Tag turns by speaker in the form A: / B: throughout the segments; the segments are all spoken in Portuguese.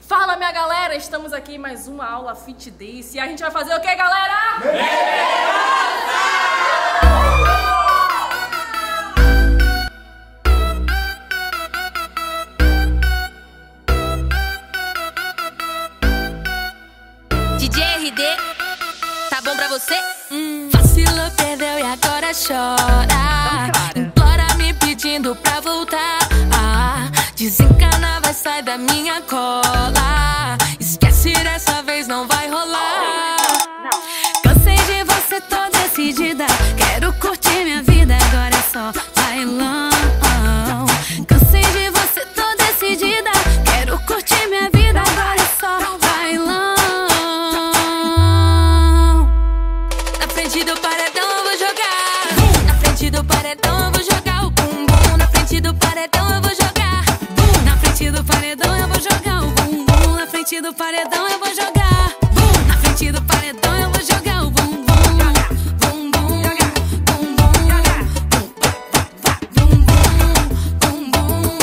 A: Fala, minha galera, estamos aqui em mais uma aula Fit Dance e a gente vai fazer o que, galera?
B: DJ RD, tá bom pra você? Vacilou, perdeu e agora chora. Implora me pedindo pra voltar. Desencana, vai sair da minha cola. Esquece, dessa vez não vai rolar. Cansei de você, tô decidida. Quero curtir minha vida, agora é só bailão. Cansei de você, tô decidida. Quero curtir minha vida, agora é só bailão. Na frente do paredão eu vou jogar. Na frente do paredão eu vou jogar o bumbum. Na frente do paredão eu vou jogar. Na frente do paredão eu vou jogar o bumbum. Na frente do paredão eu vou jogar. Na frente do paredão eu vou jogar o bumbum. Bumbum, bumbum, bumbum, bumbum.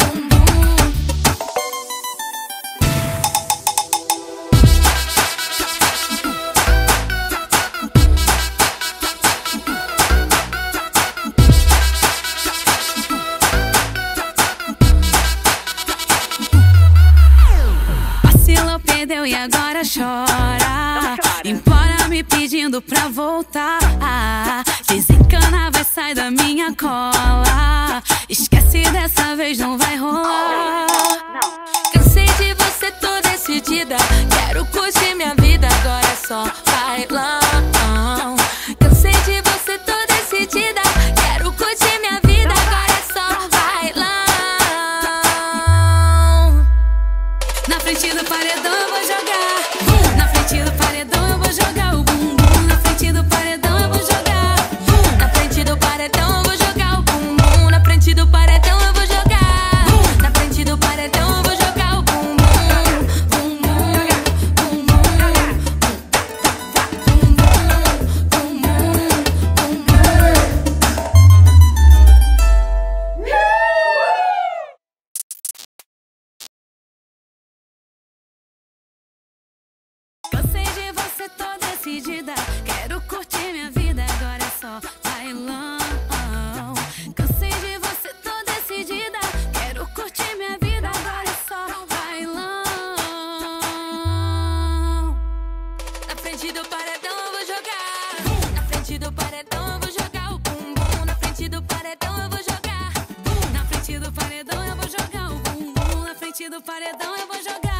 B: Vacilou, perdeu e agora chora. Implora me pedindo pra voltar. Desencana, vai sair da minha cola. Esquece, dessa vez não vai rolar. Cansei de você, tô decidida. Quero curtir minha vida, agora é só bailão. Cansei de você, tô decidida. Quero curtir minha vida, agora é só bailão. Na frente do paredão eu vou jogar. Na frente do paredão eu vou jogar o bumbum. Na frente do paredão eu vou jogar. Na frente do paredão eu vou jogar o bumbum. Na frente do paredão eu vou jogar. Na frente do paredão eu vou jogar o bumbum. Bumbum, bumbum, Cansei de você, tô decidida. Quero curtir minha vida, agora é só bailão. Cansei de você, tô decidida. Quero curtir minha vida, agora é só bailão. Na frente do paredão eu vou jogar. Na frente do paredão eu vou jogar o bumbum. Na frente do paredão eu vou jogar. Na frente do paredão eu vou jogar o bumbum. Na frente do paredão eu vou jogar.